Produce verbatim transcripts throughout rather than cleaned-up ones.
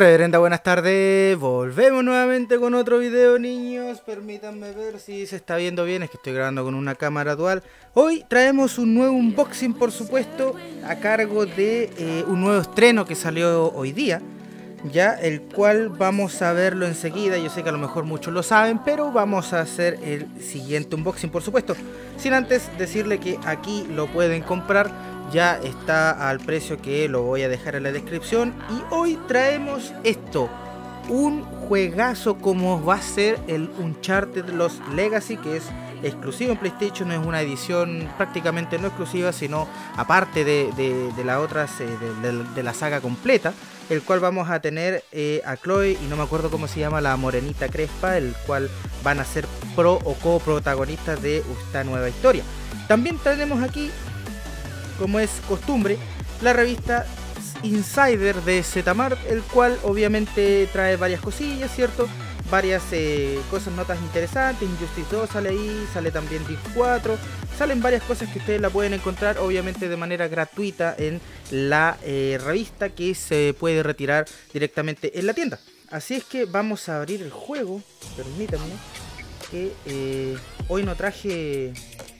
Reverenda, buenas tardes, volvemos nuevamente con otro video, niños. Permítanme ver si se está viendo bien, es que estoy grabando con una cámara dual. Hoy traemos un nuevo unboxing, por supuesto, a cargo de eh, un nuevo estreno que salió hoy día, ya, el cual vamos a verlo enseguida. Yo sé que a lo mejor muchos lo saben, pero vamos a hacer el siguiente unboxing, por supuesto, sin antes decirle que aquí lo pueden comprar. Ya está al precio que lo voy a dejar en la descripción. Y hoy traemos esto, un juegazo como va a ser el Uncharted Lost Legacy, que es exclusivo en PlayStation. Es una edición prácticamente no exclusiva, sino aparte de, de, de las otras, eh, de, de, de la saga completa, el cual vamos a tener eh, a Chloe y no me acuerdo cómo se llama, la morenita crespa, el cual van a ser pro o coprotagonistas de esta nueva historia. También tenemos aquí, como es costumbre, la revista Insider de Z-Mart, el cual obviamente trae varias cosillas, ¿cierto? Varias eh, cosas, notas interesantes. Injustice dos sale ahí, sale también Div cuatro, salen varias cosas que ustedes la pueden encontrar obviamente de manera gratuita en la eh, revista, que se puede retirar directamente en la tienda. Así es que vamos a abrir el juego. Permítanme que eh, hoy no traje...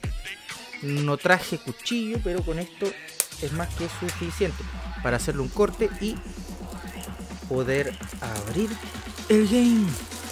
No traje cuchillo, pero con esto es más que suficiente para hacerle un corte y poder abrir el game.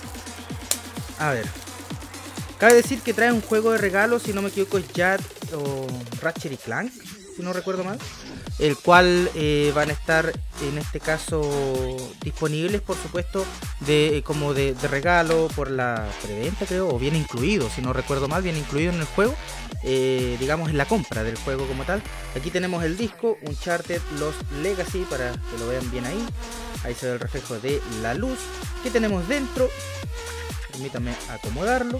A ver, cabe decir que trae un juego de regalo, si no me equivoco es Jad o Ratchet y Clank, si no recuerdo mal, el cual eh, van a estar en este caso disponibles, por supuesto, de como de, de regalo por la preventa, creo, o viene incluido, si no recuerdo mal, viene incluido en el juego, eh, digamos en la compra del juego como tal. Aquí tenemos el disco Uncharted Lost Legacy para que lo vean bien ahí. Ahí se ve el reflejo de la luz. ¿Qué tenemos dentro? Permítanme acomodarlo.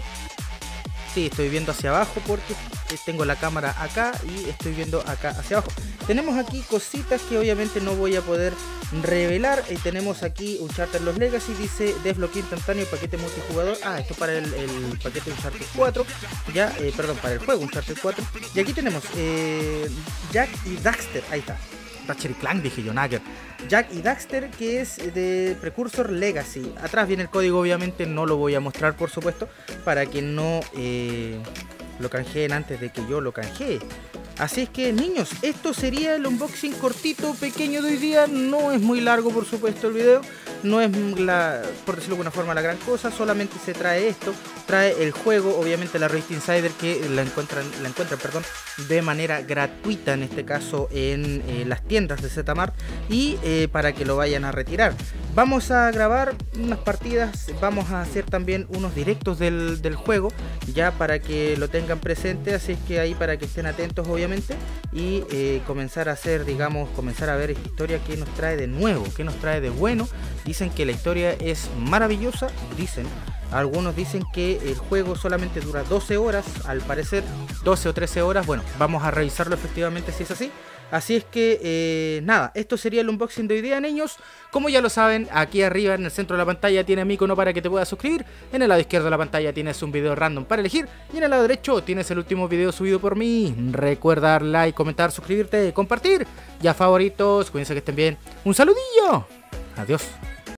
Sí, estoy viendo hacia abajo porque tengo la cámara acá y estoy viendo acá hacia abajo. Tenemos aquí cositas que obviamente no voy a poder revelar. Y tenemos aquí Uncharted Lost Legacy, dice desbloqueo instantáneo, paquete multijugador. Ah, esto para el, el paquete Uncharted cuatro. Ya, eh, perdón, para el juego Uncharted cuatro. Y aquí tenemos eh, Jack y Daxter, ahí está. Ratchet y Clank, dije yo, Nagger. Jack y Daxter, que es de Precursor Legacy. Atrás viene el código, obviamente no lo voy a mostrar, por supuesto, para que no eh, lo canjeen antes de que yo lo canjee. Así es que, niños, esto sería el unboxing cortito, pequeño de hoy día. No es muy largo, por supuesto, el video. No es, la, por decirlo de alguna forma, la gran cosa. Solamente se trae esto. Trae el juego, obviamente la revista Insider, que la encuentran, la encuentran perdón, de manera gratuita, en este caso en eh, las tiendas de Z-Mart. Y eh, para que lo vayan a retirar. Vamos a grabar unas partidas. Vamos a hacer también unos directos del, del juego, ya para que lo tengan presente. Así es que ahí para que estén atentos, obviamente. Y eh, comenzar a hacer, digamos, comenzar a ver esta historia que nos trae de nuevo, que nos trae de bueno. Dicen que la historia es maravillosa, dicen. Algunos dicen que el juego solamente dura doce horas, al parecer doce o trece horas. Bueno, vamos a revisarlo efectivamente si es así. Así es que, eh, nada, esto sería el unboxing de hoy día, niños. Como ya lo saben, aquí arriba en el centro de la pantalla tiene mi icono para que te puedas suscribir. En el lado izquierdo de la pantalla tienes un video random para elegir. Y en el lado derecho tienes el último video subido por mí. Recuerda dar like, comentar, suscribirte, compartir. Ya favoritos, cuídense que estén bien. Un saludillo. Adiós.